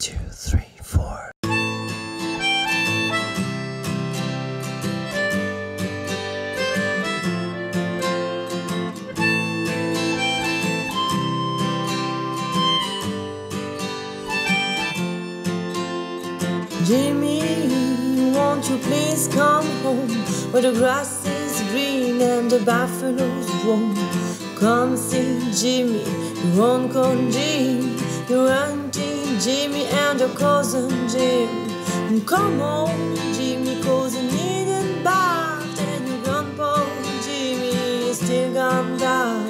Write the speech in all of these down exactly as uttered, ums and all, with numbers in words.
two, three, four. Jimmy, won't you please come home, where the grass is green and the buffaloes roam? Come see Jimmy, your Uncle Jim, your Auntie Jimmy and your cousin Jim. Come on, Jimmy, 'cause you needn't bath, and your Grandpa Jimmy is still gone down.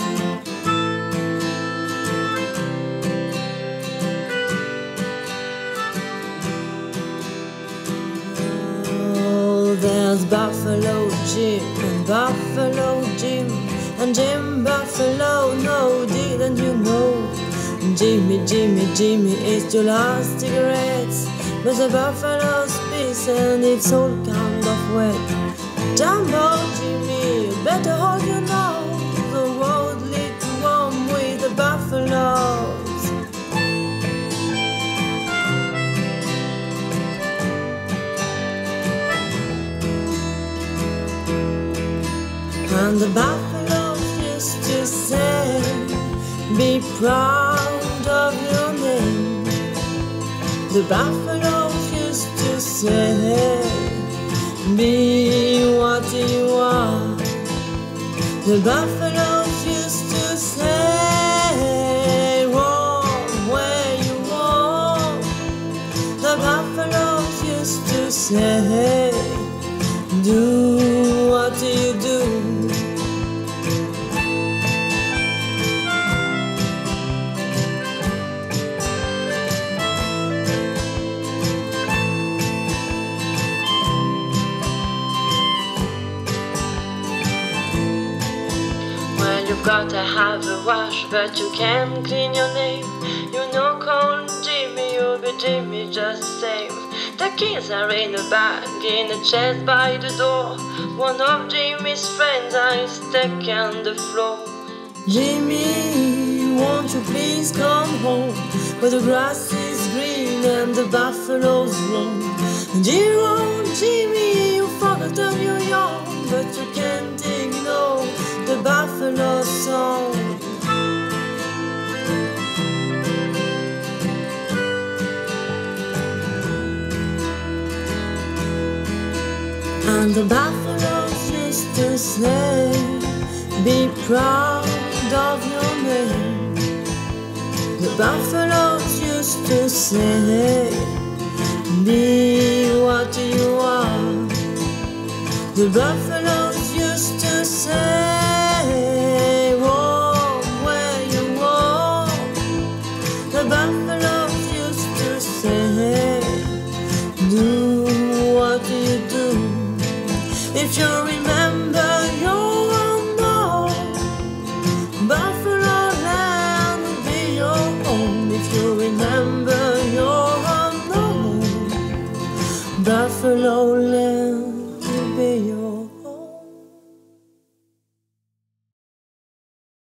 There's Buffalo Jim and Buffalo Jim and Jim Buffalo, no, didn't you know? Jimmy, Jimmy, Jimmy, it's your last cigarettes, but the buffalo's piss and it's all kind of wet. Jumbo Jimmy, you better hold your nose, the road leads warm with the buffaloes. And the buffaloes used to say, be proud of your name. The buffaloes used to say, be what you are. The buffaloes used to say, walk where you walk. The buffaloes used to say, do what you do. You've got to have a wash, but you can't clean your name. You know, call Jimmy, you'll be Jimmy just the same. The keys are in a bag, in a chest by the door. One of Jimmy's friends is stuck on the floor. Jimmy, won't you please come home, where the grass is green and the buffaloes roam? Dear old Jimmy, you forgot that you're young, but you can't ignore the buffalo song. And the buffaloes used to say, be proud of your name. The buffaloes used to say, be what you are. The buffaloes used to say, walk where you walk. The buffaloes used to say, do what you do. If you remember your unknown, Buffalo Land will be your home. If you remember your unknown, Buffalo Land.